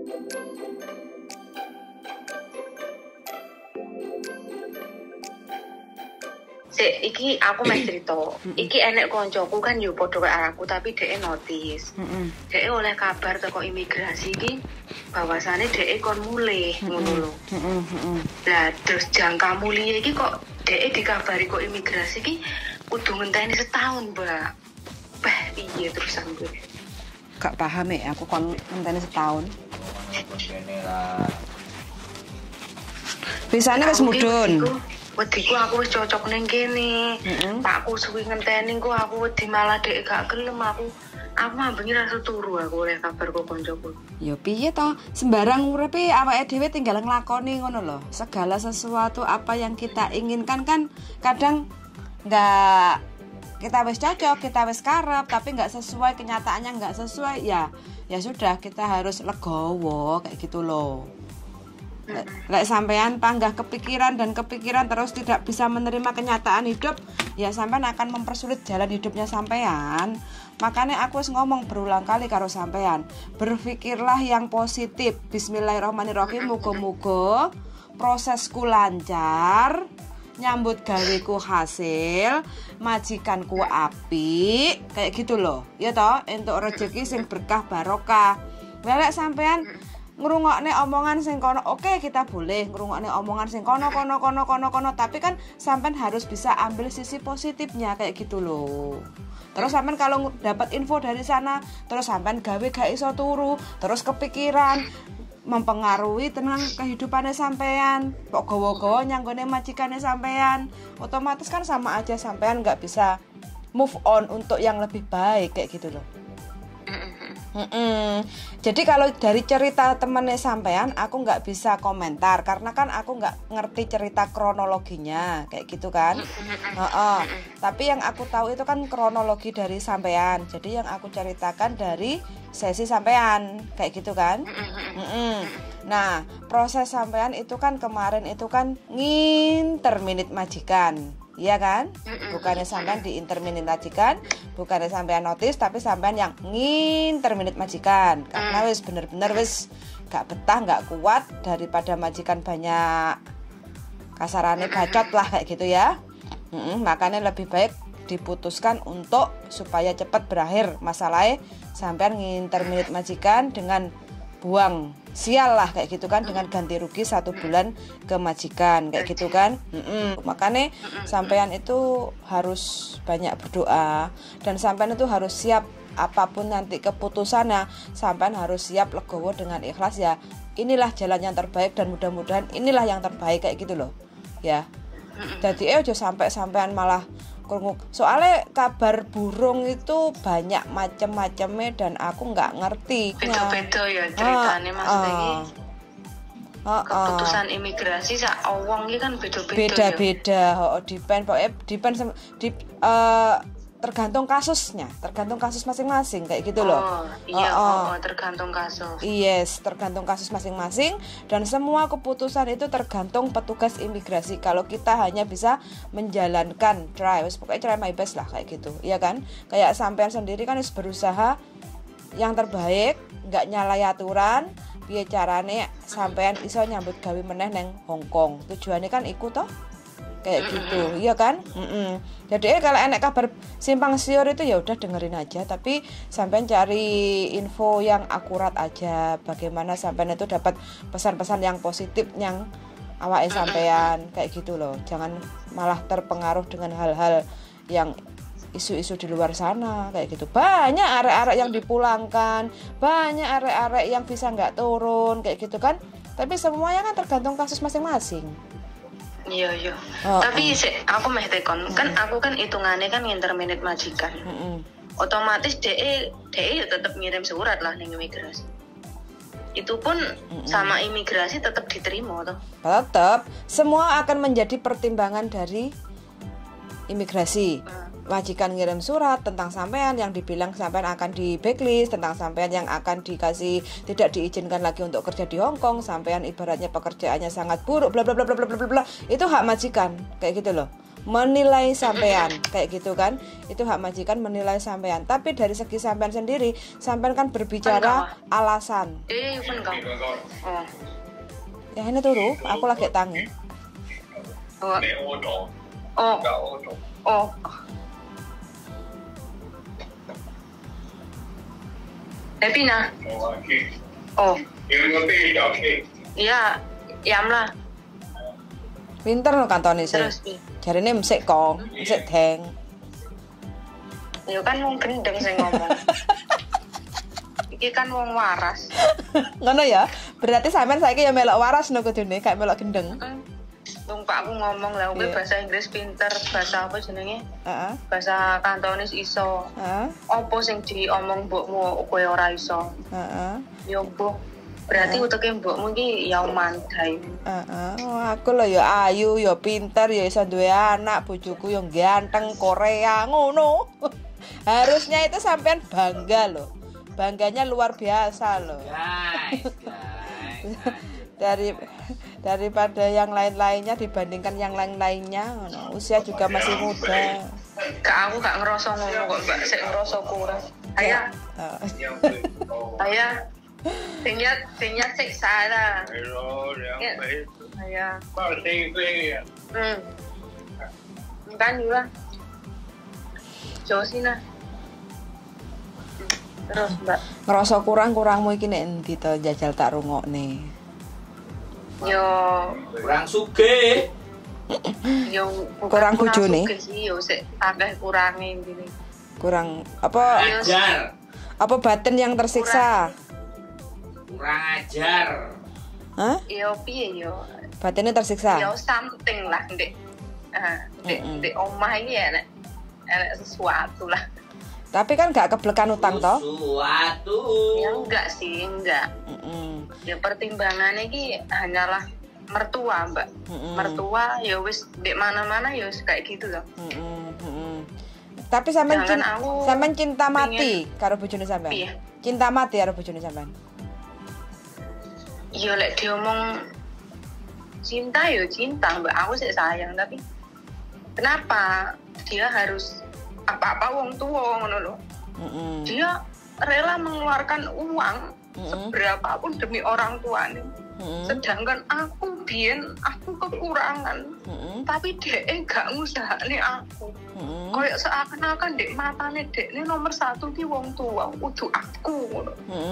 Iki aku meh cerita. Iki enek koncoku kan yo padha karo aku tapi dhek notis. Dhek oleh kabar teko imigrasi iki bahwasane dhek kon mulih ngono lho. Lah terus jangka mulie iki kok dhek dikabari kok imigrasi iki kudu ngenteni setahun, Mbak. Bah, piye terusan gue? Gak paham aku kon ngenteni setahun. Bisane wis mudhun. Wediku aku wis cocok ning kene. Pakku suwi ngenteni ku aku wedi malah dhek gak gelem aku ambengi rasa turu aku oleh kabar kok koncoku. Ya piye to, sembarang uripe awake dhewe tinggal nglakoni ngono lho. Segala sesuatu apa yang kita inginkan kan kadang enggak kita wis cocok, kita wis karep tapi enggak sesuai, kenyataannya enggak sesuai ya sudah kita harus legowo kayak gitu loh. Lek sampean panggah kepikiran terus tidak bisa menerima kenyataan hidup, ya sampean akan mempersulit jalan hidupnya sampean. Makanya aku wis ngomong berulang kali karo sampean, berpikirlah yang positif. Bismillahirrahmanirrahim, muga-muga prosesku lancar, nyambut gaweku hasil, majikanku apik, kayak gitu loh. Ya toh, entuk rezeki sing berkah barokah. Lek sampean ngrungokne omongan sing kono, oke kita boleh ngrungokne omongan sing kono, tapi kan sampean harus bisa ambil sisi positifnya kayak gitu loh. Terus sampean kalau dapat info dari sana, terus sampean gawe gak iso turu, terus kepikiran, mempengaruhi tentang kehidupannya sampean. Kok gowo-gowo nyanggone majikane sampean, otomatis kan sama aja sampean nggak bisa move on untuk yang lebih baik kayak gitu loh. Jadi kalau dari cerita temennya sampean aku nggak bisa komentar karena kan aku nggak ngerti cerita kronologinya kayak gitu kan. Tapi yang aku tahu itu kan kronologi dari sampean. Jadi yang aku ceritakan dari sesi sampean kayak gitu kan. Nah proses sampean itu kan kemarin itu kan nginterminit majikan. Iya kan? Bukannya sampean diinterminit majikan, bukannya sampean notis, tapi sampean yang nginterminit majikan. Karena wis bener-bener wis gak betah, gak kuat daripada majikan banyak kasarannya bacot lah kayak gitu ya. Makanya lebih baik diputuskan untuk supaya cepat berakhir masalahnya, sampean nginterminit majikan dengan buang sial lah kayak gitu kan, dengan ganti rugi 1 bulan ke majikan kayak gitu kan. Makanya sampean itu harus banyak berdoa dan sampean itu harus siap apapun nanti keputusannya, sampean harus siap legowo dengan ikhlas ya. Inilah jalan yang terbaik dan mudah-mudahan inilah yang terbaik kayak gitu loh ya. Jadi aja sampai sampean malah krungu. Soalnya kabar burung itu banyak macam-macamnya dan aku nggak ngerti. Beda-beda ya ceritanya maksudnya. Keputusan imigrasi sak wong iki kan beda-beda. Beda-beda, tergantung kasusnya, tergantung kasus masing-masing kayak gitu loh. Tergantung kasus. Yes, tergantung kasus masing-masing dan semua keputusan itu tergantung petugas imigrasi. Kalau kita hanya bisa menjalankan pokoknya try my best lah kayak gitu, iya kan? Kayak sampean sendiri kan harus berusaha yang terbaik, nggak nyalahi aturan. Piye carane sampean iso nyambut gawe meneh neng Hong Kong? Tujuannya kan iku toh? Kayak gitu, iya kan? Jadi kalau enek kabar simpang siur itu ya udah dengerin aja, tapi sampean cari info yang akurat aja. Bagaimana sampean itu dapat pesan-pesan yang positif yang awake sampean kayak gitu loh. Jangan malah terpengaruh dengan hal-hal yang isu-isu di luar sana kayak gitu. Banyak arek-arek yang dipulangkan, banyak arek-arek yang bisa nggak turun kayak gitu kan. Tapi semuanya kan tergantung kasus masing-masing. Iya. Tapi aku meh tekon kan aku kan hitungannya kan interminit majikan. Otomatis DE ya tetap ngirim surat lah ning imigrasi. Itu pun sama imigrasi tetap diterima toh. Tetap semua akan menjadi pertimbangan dari imigrasi. Majikan ngirim surat tentang sampean yang dibilang sampean akan di blacklist, tentang sampean yang akan dikasih tidak diizinkan lagi untuk kerja di Hong Kong, sampean ibaratnya pekerjaannya sangat buruk bla bla bla bla bla bla bla. Itu hak majikan kayak gitu loh. menilai sampean kayak gitu kan. Itu hak majikan menilai sampean. Tapi dari segi sampean sendiri, sampean kan berbicara alasan. Oh. Ya ini turu, aku lagi tangi. Oh. Happy na? Oh. Iya, yam lah. Pinter lo kantone sih. Terus Jarine msik kong, msik deng. ya kan wong gendeng sing ngomong. Iki kan wong waras. Ngono ya. Berarti sampean saiki ya melok waras no kudune, gak melok gendeng. Wong Pak aku ngomong lah, kowe bahasa Inggris pinter, bahasa apa jenenge? Bahasa Kantonis iso. Apa sing diomong mbokmu kowe ora iso? Ya mbok. Berarti uteke mbokmu iki ya mandai. Aku lho ya ayu, ya pinter, ya iso duwe anak, bojoku ya ganteng Korea ngono. Harusnya itu sampean bangga loh. Bangganya luar biasa loh. Guys. Daripada yang lain-lainnya dibandingkan yang lain-lainnya, usia juga masih muda. Aku gak ngerasa ngomong kok, Mbak, sik ngerasa kurang. Ayah. Ayah. Tinggal sik salah. Ayah. Kan juga. Josina. Terus, Mbak. Ngerasa kurangmu iki nek endi to jajal tak rungokne. Yo kurang sugih. Yo kurang bojone. Yo sik akeh kurange ngene. Kurang apa? Ajar. Apa batin yang tersiksa? Kurang ajar. Hah? Yo piye yo? Batinnya tersiksa. Yo something lah, Ndek. Ndek omah iki enek sesuatu lah. Tapi kan gak keblekan utang toh? Sesuatu. Ya enggak sih, enggak. Ya pertimbangannya iki hanyalah mertua, Mbak. Mertua ya wis di mana-mana ya wis kayak gitu loh. Tapi sampean cinta mati karo bojone sampean. Iya. Cinta mati karo bojone sampean. Ya lek diomong cinta ya cinta, Mbak. Aku sih sayang, tapi kenapa dia harus apa-apa wong tua ngono lho. Dia rela mengeluarkan uang seberapapun demi orang tuanya. Sedangkan aku kekurangan. Tapi dek gak ngusahane aku. Kayak seakan-akan dek matane dek ini nomor 1 ki wong tua, kudu aku ngono.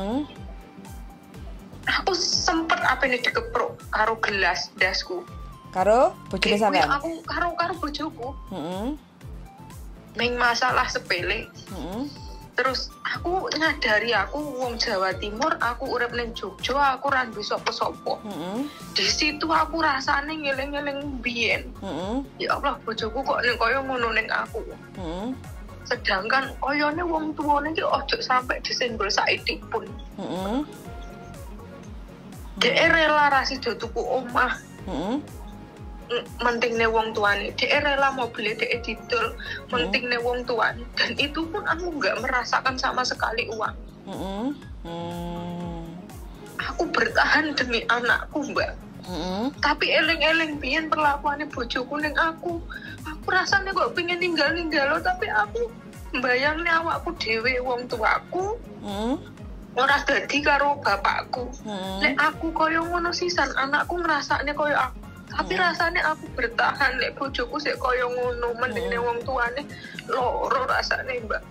Aku sempet apene dikepruk karo gelas dasku. Karo bojone sampean. Aku karo bojoku. Ming masalah sepele. Terus aku nyadari aku wong Jawa Timur, aku urip ning Jogja, aku ra duwe sapa-sapa. Di situ aku rasane ngeling-eling biyen. Ya Allah, bojoku kok ning kaya ngono ning aku. Sedangkan koyone wong tuane iki ojo sampe disenggol saithipun. Dek rela ra sida tuku omah. Mentingne wong tuane, dhek rela mobil dhek didol, mentingne wong tuane, dan itu pun aku nggak merasakan sama sekali uang. Aku bertahan demi anakku, Mbak. Tapi eling-eling biyen perlakuane bojoku ning aku rasanya kok pengen ninggal lo, tapi aku mbayangne awakku dhewe wong tuaku. Ora dadi karo bapakku. Nek aku koyo ngono sisan, anakku ngrasakne koyo aku. Tapi rasanya aku bertahan, lek bojoku sik koyo ngono, mendingne wong tuane loro rasane, Mbak.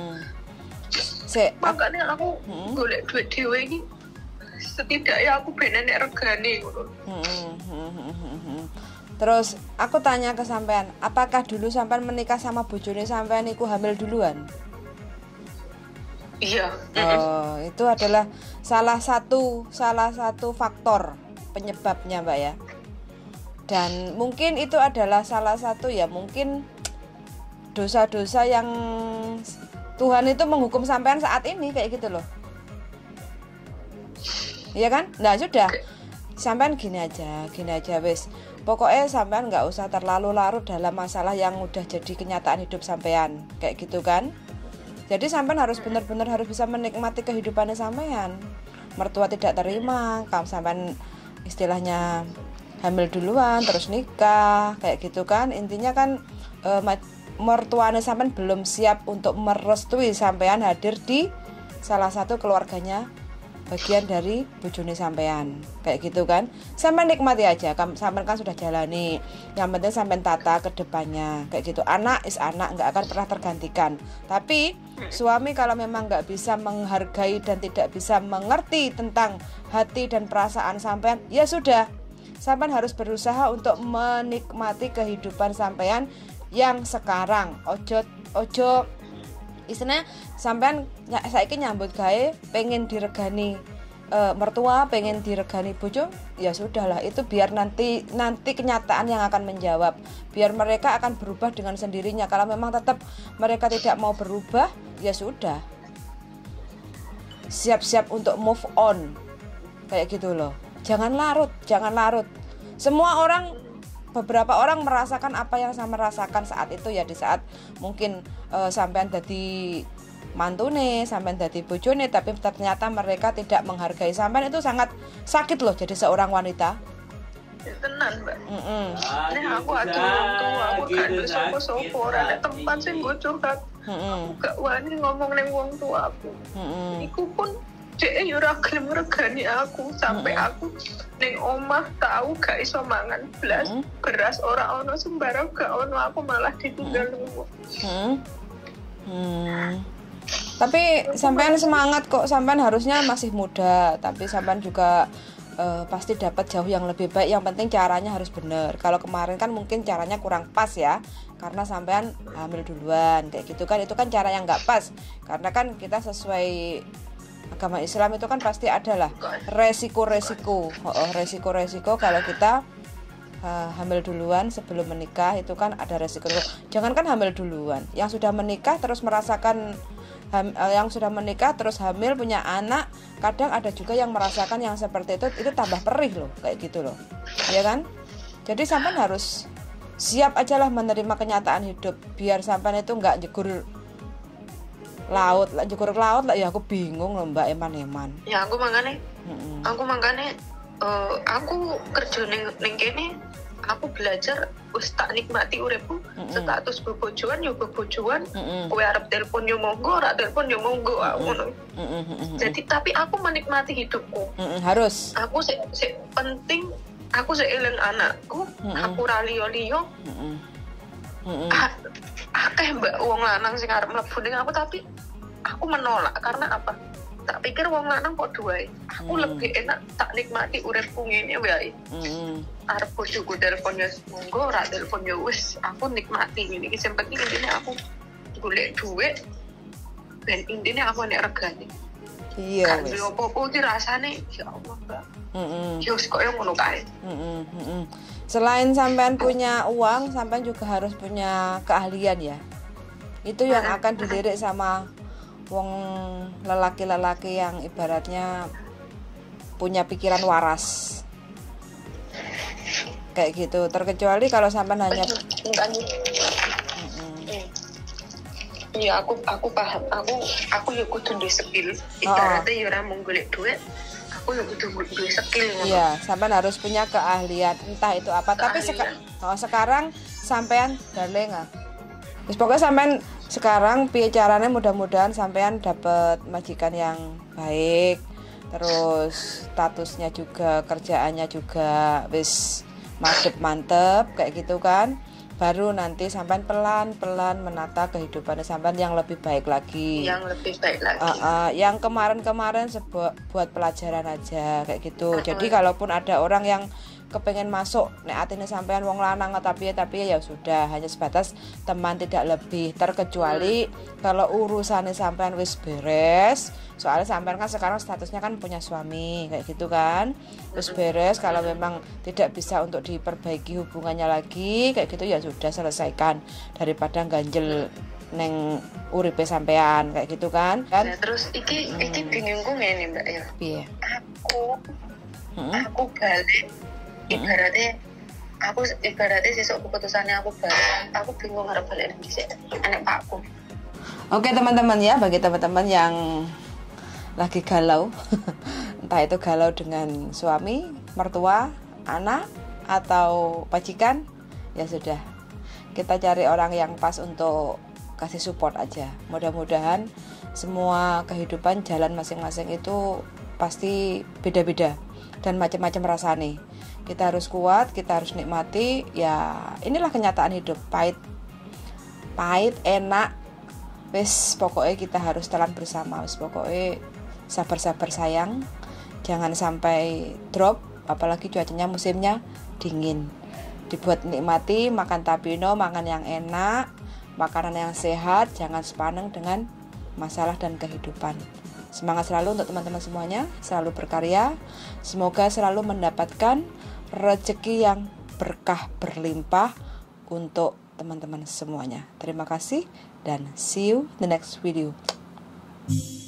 Makanya aku golek duit dhewe iki. Setidaknya aku ben enek regane ngono. Terus aku tanya ke sampean, apakah dulu sampean menikah sama bojone sampean iku hamil duluan? Iya. Oh, itu adalah salah satu faktor penyebabnya, Mbak ya. Dan mungkin itu adalah salah satu ya mungkin dosa-dosa yang Tuhan itu menghukum sampean saat ini kayak gitu loh. Iya kan? Nah sudah, sampean gini aja wis. Pokoknya sampean nggak usah terlalu larut dalam masalah yang udah jadi kenyataan hidup sampean kayak gitu kan. Jadi sampean harus benar-benar harus bisa menikmati kehidupannya sampean. Mertua tidak terima, kamu sampean istilahnya hamil duluan terus nikah kayak gitu kan. Intinya kan mertuane sampean belum siap untuk merestui sampean hadir di salah satu keluarganya bagian dari bojone sampean, kayak gitu kan. Sampean nikmati aja, sampean kan sudah jalani. Yang penting sampean tata ke depannya, kayak gitu. Anak is anak, nggak akan pernah tergantikan. Tapi suami kalau memang nggak bisa menghargai dan tidak bisa mengerti tentang hati dan perasaan sampean, ya sudah. Sampean harus berusaha untuk menikmati kehidupan sampean yang sekarang. Ojo istilahnya sampean saiki nyambut gawe pengen diregani mertua, pengen diregani bojo, ya sudahlah, itu biar nanti kenyataan yang akan menjawab. Biar mereka akan berubah dengan sendirinya. Kalau memang tetap mereka tidak mau berubah, ya sudah. Siap-siap untuk move on. Kayak gitu loh. Jangan larut. Beberapa orang merasakan apa yang saya merasakan saat itu ya, di saat mungkin sampean dadi mantune, sampean dadi bojone, tapi ternyata mereka tidak menghargai sampean. Itu sangat sakit loh jadi seorang wanita. Tenan, Mbak. Nek aku adu wong tua, aku gak ada sapa-sapa, ora ada tempat sing nggo curhat. Aku gak wani ngomong ning wong tua aku. Iku pun dhek yo ora gelem regani aku sampai aku ning omah tahu gak iso mangan blas, beras ora ono, sembarang gak ono, aku malah ditinggal nunggu. Tapi sampean semangat kok, sampean harusnya masih muda, tapi sampean juga pasti dapat jauh yang lebih baik. Yang penting caranya harus benar. Kalau kemarin kan mungkin caranya kurang pas ya, karena sampean hamil duluan kayak gitu kan, itu kan cara yang nggak pas. Karena kan kita sesuai agama Islam itu kan pasti adalah resiko-resiko kalau kita hamil duluan sebelum menikah, itu kan ada resiko. Jangan kan hamil duluan, yang sudah menikah terus merasakan hamil punya anak, kadang ada juga yang merasakan yang seperti itu tambah perih loh, kayak gitu loh, ya kan. Jadi sampean harus siap aja lah menerima kenyataan hidup, biar sampean itu nggak jegur laut lah ya. Aku bingung loh Mbak, eman ya. Aku mangane aku kerja ning kene, aku belajar wis tak nikmati uripku. Status bebojoan yo bebojoan, kowe arep telepon yo monggo, ora telepon yo monggo, ngono. Jadi tapi aku menikmati hidupku. Harus. Aku sik penting, aku sik eling anakku, aku ra liyo-liyo. Akeh Mbak wong lanang sing arep mlebu ning aku, tapi aku menolak. Karena apa? Tak pikir wong lanang padha wae. Aku lebih enak tak nikmati uripku ngene wae. Arep bojoku telepon ya monggo, ora telepon ya wis, aku nikmati ngene iki. Sing penting intine aku golek dhuwit ben intine aku nek regane. Iya wis. Kan opo-opo iki rasane ya Allah, Mbak. Ya wis koyo ngono kae. Selain sampean punya uang, sampean juga harus punya keahlian ya. Itu yang akan dilirik sama wong lelaki-lelaki yang ibaratnya punya pikiran waras. Kayak gitu. Terkecuali kalau sampean hanya Iya, aku paham. Aku yo kudu duwe skill. Ibaratnya yo ora mung golek duit, aku yo kudu duwe skill ngono. Iya, sampean harus punya keahlian, entah itu apa. Tapi sekarang sampean darling Wis pokoknya sampean sekarang piye carane, mudah-mudahan sampean dapat majikan yang baik. Terus statusnya juga, kerjaannya juga wis mantep kayak gitu kan. Baru nanti sampean pelan-pelan menata kehidupan sampean yang lebih baik lagi. Yang kemarin-kemarin buat pelajaran aja kayak gitu. Jadi kalaupun ada orang yang kepengen masuk nek atine sampean wong lanang tapi ya sudah, hanya sebatas teman tidak lebih. Terkecuali kalau urusannya sampean wis beres, soalnya sampean kan sekarang statusnya kan punya suami kayak gitu kan, wis beres. Kalau memang tidak bisa untuk diperbaiki hubungannya lagi kayak gitu, ya sudah, selesaikan daripada ganjel neng uripe sampean kayak gitu kan. Nah, terus iki bingungku ngene Mbak ya. Piye? Aku balik ibaratnya sesuk keputusannya aku balik, aku bingung arep balik dhisik anak pakku. Oke teman-teman ya, bagi teman-teman yang lagi galau entah itu galau dengan suami, mertua, anak atau majikan, ya sudah, kita cari orang yang pas untuk kasih support aja. Mudah-mudahan semua kehidupan jalan masing-masing itu pasti beda-beda dan macam-macam rasanya. Kita harus kuat, kita harus nikmati. Ya inilah kenyataan hidup, pahit enak, wis pokoknya kita harus telan bersama. Wis pokoknya sabar-sabar sayang, jangan sampai drop, apalagi cuacanya musimnya dingin. Dibuat nikmati, makan tapino, makan yang enak, makanan yang sehat, jangan sepaneng dengan masalah dan kehidupan. Semangat selalu untuk teman-teman semuanya, selalu berkarya, semoga selalu mendapatkan rezeki yang berkah berlimpah untuk teman-teman semuanya. Terima kasih dan see you the next video.